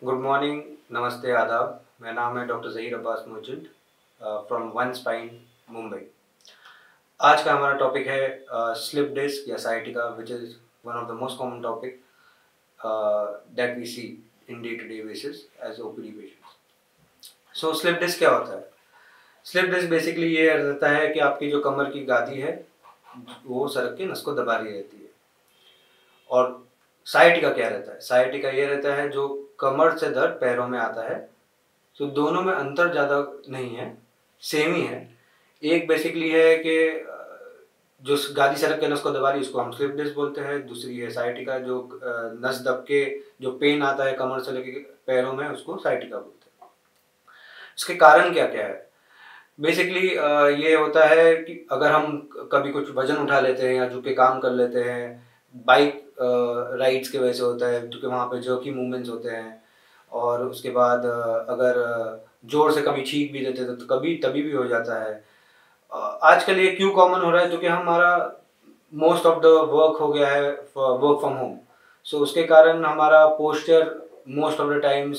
Good morning, नमस्ते, आदाब। मेरा नाम है doctor Zaheer Abbas Merchant from one spine, Mumbai. आज का हमारा टॉपिक है स्लिप डिस्क या sciatica, which is one of the most common topic that we see in day to day basis as OPD patients. So slip disc क्या होता है? Slip disc basically ये रहता है कि आपकी जो कमर की गादी है वो सरक के नस को दबा रही रहती है। और साइटिका क्या रहता है? साइटिका ये रहता है जो कमर से दर्द पैरों में आता है। तो दोनों में अंतर ज़्यादा नहीं है, सेम ही है। एक बेसिकली है कि जो गादी सरक के नस को दबा रही है उसको हम स्लिप डिस्क बोलते हैं। दूसरी है साइटिका, जो नस दब के जो पेन आता है कमर से लेके पैरों में, उसको साइटिका बोलते हैं। इसके कारण क्या क्या है? बेसिकली ये होता है कि अगर हम कभी कुछ वजन उठा लेते हैं या झुक के काम कर लेते हैं, बाइक राइड्स की वजह से होता है क्योंकि वहाँ पे जर्की मूवमेंट्स होते हैं। और उसके बाद अगर जोर से कभी छींक भी देते थे तो कभी तभी भी हो जाता है। आजकल ये क्यों कॉमन हो रहा है? क्योंकि हमारा मोस्ट ऑफ द वर्क हो गया है वर्क फ्रॉम होम। सो उसके कारण हमारा posture most of the time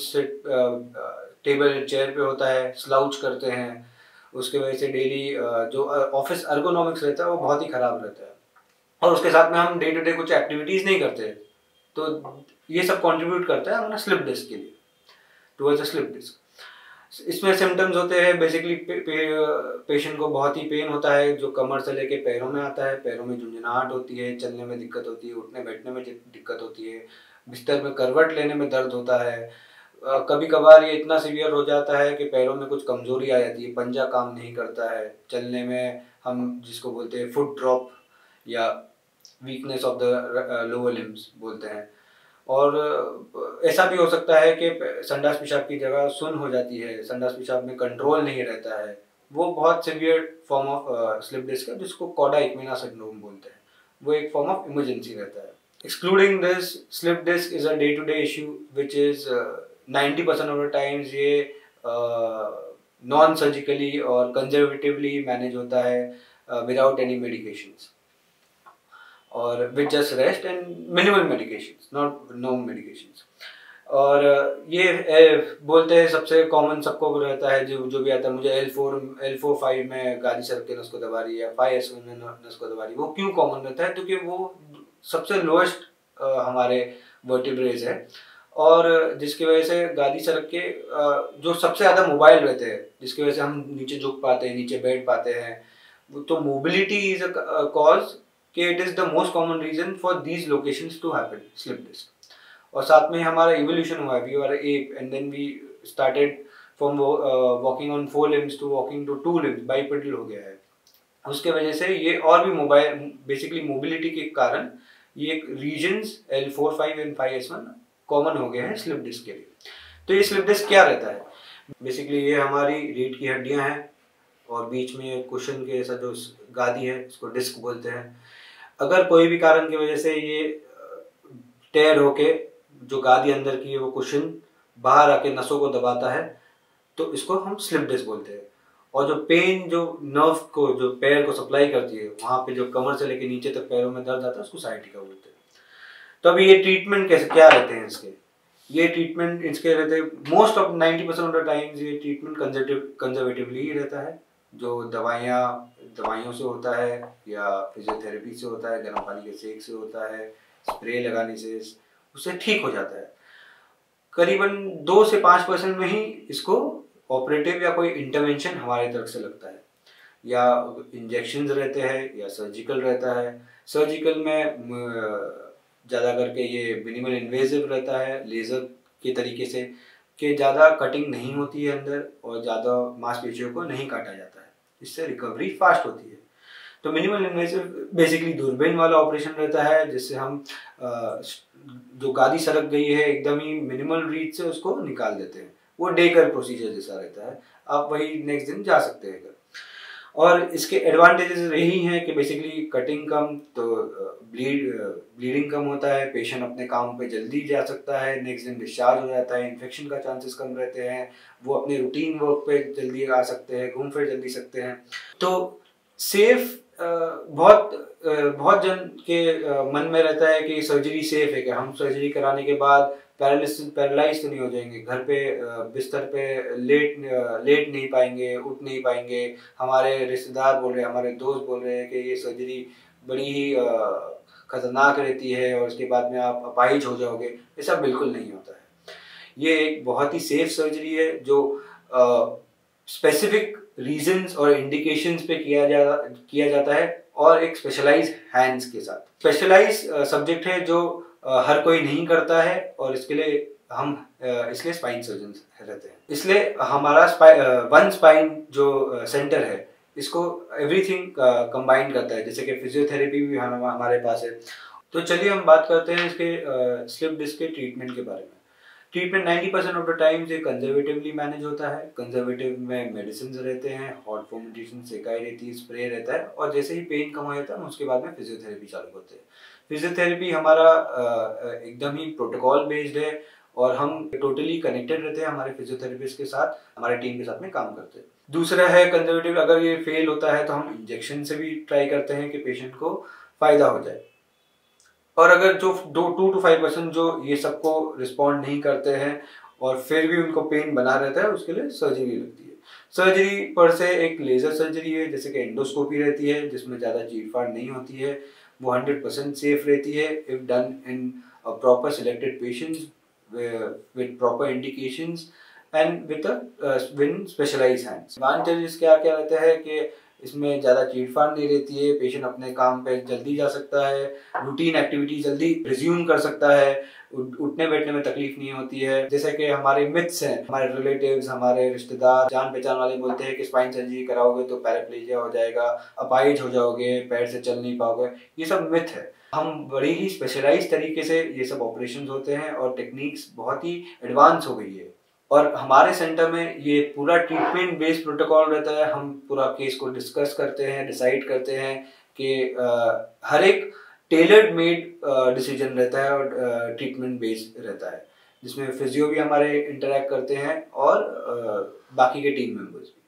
table chair पे होता है, स्लाउच करते हैं। उसके वजह से डेली जो ऑफिस अर्गोनॉमिक्स रहता है वो बहुत ही ख़राब रहता है। और उसके साथ में हम डे टू डे कुछ एक्टिविटीज़ नहीं करते, तो ये सब कंट्रीब्यूट करता है हमारा स्लिप डिस्क के लिए, टुवर्ड्स अ स्लिप डिस्क। इसमें सिम्टम्स होते हैं बेसिकली पेशेंट को बहुत ही पेन होता है जो कमर से लेके पैरों में आता है। पैरों में झुंझुनाहट होती है, चलने में दिक्कत होती है, उठने बैठने में दिक्कत होती है, बिस्तर में करवट लेने में दर्द होता है। कभी कभार ये इतना सीवियर हो जाता है कि पैरों में कुछ कमजोरी आ जाती है, पंजा काम नहीं करता है, चलने में हम जिसको बोलते हैं फुट ड्रॉप या weakness of the lower limbs बोलते हैं। और ऐसा भी हो सकता है कि संडास पेशाब की जगह सुन्न हो जाती है, संडास पेशाब में कंट्रोल नहीं रहता है। वो बहुत severe form of slip disc है जिसको कॉडा इक्विना सिंड्रोम बोलते हैं। वो एक फॉर्म ऑफ इमरजेंसी रहता है। Excluding this, slip disc is a day to day issue which is 90% of the times ये नॉन सर्जिकली और कंजर्वेटिवली मैनेज होता है विदाउट एनी मेडिकेशंस और with just rest and minimal medications, not no medications. और ये बोलते हैं सबसे कॉमन सबको रहता है जो भी आता है, मुझे L4-5 में गादी सरक के नस को दबा रही है, 5S1 में नस को दबा रही है। वो क्यों कॉमन रहता है? क्योंकि वो सबसे लोएस्ट हमारे वर्टिब्रेज है और जिसकी वजह से गादी सरक के जो सबसे ज़्यादा मोबाइल रहते हैं, जिसकी वजह से हम नीचे झुक पाते हैं, नीचे बैठ पाते हैं। तो मोबिलिटी इज अ कॉज कि it is the most common reason for these locations to happen slip disc. और साथ में हमारा इवोल्यूशन हुआ है, we are ape and then we started from walking on 4 limbs to walking to 2 limbs, bipedal हो गया है। उसके वजह से ये और भी मोबाइल बेसिकली मोबिलिटी के कारण ये regions L4-5 and 5S1 common हो गए हैं स्लिप डिस्क के लिए। तो ये स्लिप डिस्क क्या रहता है? बेसिकली ये हमारी रीढ़ की हड्डियां हैं और बीच में कुशन के ऐसा जो गादी है उसको डिस्क बोलते हैं। अगर कोई भी कारण की वजह से ये टेयर होके जो गादी अंदर की है वो कुशन बाहर आके नसों को दबाता है तो इसको हम स्लिप डिस्क बोलते हैं। और जो पेन जो नर्व को जो पैर को सप्लाई करती है, वहाँ पे जो कमर से लेके नीचे तक पैरों में दर्द आता है उसको साइटिका बोलते हैं। तो अभी ये ट्रीटमेंट कैसे क्या रहते हैं इसके? ये ट्रीटमेंट इसके रहते हैं most of 90% of the times ये ट्रीटमेंट कंजर्वेटिवली ही रहता है। जो दवाइयों से होता है या फिजियोथेरेपी से होता है, गर्म पानी के सेक से होता है, स्प्रे लगाने से उससे ठीक हो जाता है। करीबन 2 से 5% में ही इसको ऑपरेटिव या कोई इंटरवेंशन हमारी तरफ से लगता है, या इंजेक्शंस रहते हैं या सर्जिकल रहता है। सर्जिकल में ज़्यादा करके ये मिनिमल इन्वेजिव रहता है, लेज़र के तरीके से, कि ज़्यादा कटिंग नहीं होती है अंदर और ज़्यादा मांसपेशियों को नहीं काटा जाता है, इससे रिकवरी फास्ट होती है। तो मिनिमल इन्वेजिव बेसिकली दूरबीन वाला ऑपरेशन रहता है जिससे हम जो गादी सरक गई है एकदम ही मिनिमल रीच से उसको निकाल देते हैं। वो डे केयर प्रोसीजर जैसा रहता है, आप वही नेक्स्ट दिन जा सकते हैं। और इसके एडवांटेजेस यही हैं कि बेसिकली कटिंग कम, तो ब्लीडिंग कम होता है, पेशेंट अपने काम पे जल्दी जा सकता है, नेक्स्ट दिन डिस्चार्ज हो जाता है, इन्फेक्शन का चांसेस कम रहते हैं, वो अपने रूटीन वर्क पे जल्दी आ सकते हैं, घूम फिर जल्दी सकते हैं। तो सेफ बहुत जन के मन में रहता है कि सर्जरी सेफ है, कि हम सर्जरी कराने के बाद पैरालाइज तो नहीं हो जाएंगे, घर पे बिस्तर पे लेट नहीं पाएंगे, उठ नहीं पाएंगे। हमारे रिश्तेदार बोल रहे हैं, हमारे दोस्त बोल रहे हैं कि ये सर्जरी बड़ी ही खतरनाक रहती है और उसके बाद में आप अपाहिज हो जाओगे। ऐसा बिल्कुल नहीं होता है। ये एक बहुत ही सेफ सर्जरी है जो स्पेसिफिक रीजंस और इंडिकेशंस पे किया जाता है और एक स्पेशलाइज हैंड्स के साथ। स्पेशलाइज सब्जेक्ट है जो हर कोई नहीं करता है और इसके लिए हम इसलिए स्पाइन सर्जन रहते हैं। इसलिए हमारा वन स्पाइन जो सेंटर है इसको एवरीथिंग कंबाइन करता है, जैसे कि फिजियोथेरेपी भी हमारे पास है। तो चलिए हम बात करते हैं इसके स्लिप डिस्क के ट्रीटमेंट के बारे में। ट्रीटमेंट 90% ऑफ द टाइम ये कंजर्वेटिवली मैनेज होता है। कंजर्वेटिव में मेडिसिन रहते हैं, हॉट फॉर्मेंटेशन सेकाई रहती है, स्प्रे रहता है और जैसे ही पेन कम हो जाता है उसके बाद में फिजियोथेरेपी चालू होते हैं। फिजियोथेरेपी हमारा एकदम ही प्रोटोकॉल बेस्ड है और हम टोटली कनेक्टेड रहते हैं हमारे फिजियोथेरेपिस्ट के साथ, हमारे टीम के साथ में काम करते हैं। दूसरा है कंजर्वेटिव, अगर ये फेल होता है तो हम इंजेक्शन से भी ट्राई करते हैं कि पेशेंट को फायदा हो जाए। और अगर जो 2 to 5% जो ये सबको रिस्पॉन्ड नहीं करते हैं और फिर भी उनको पेन बना रहता है, उसके लिए सर्जरी लगती है। सर्जरी पर से एक लेजर सर्जरी है, जैसे कि एंडोस्कोपी रहती है जिसमें ज़्यादा चीरफाड़ नहीं होती है, वो 100% सेफ रहती है if done in proper selected patients with proper indications and with specialised hands. Advantages क्या क्या रहता है कि इसमें ज़्यादा चीड़फाड़ नहीं रहती है, पेशेंट अपने काम पे जल्दी जा सकता है, रूटीन एक्टिविटी जल्दी रिज्यूम कर सकता है, उठने बैठने में तकलीफ नहीं होती है। जैसे कि हमारे मिथ्स हैं, हमारे रिलेटिव्स, हमारे रिश्तेदार, जान पहचान वाले बोलते हैं कि स्पाइन सर्जरी कराओगे तो पैराप्लेजिया हो जाएगा, अपाहिज हो जाओगे, पैर से चल नहीं पाओगे। ये सब मिथ है। हम बड़ी ही स्पेशलाइज तरीके से ये सब ऑपरेशंस होते हैं और टेक्निक्स बहुत ही एडवांस हो गई है। और हमारे सेंटर में ये पूरा ट्रीटमेंट बेस्ड प्रोटोकॉल रहता है। हम पूरा केस को डिस्कस करते हैं, डिसाइड करते हैं कि हर एक टेलर्ड मेड डिसीजन रहता है और ट्रीटमेंट बेस्ड रहता है, जिसमें फिजियो भी हमारे इंटरेक्ट करते हैं और बाकी के टीम मेंबर्स भी।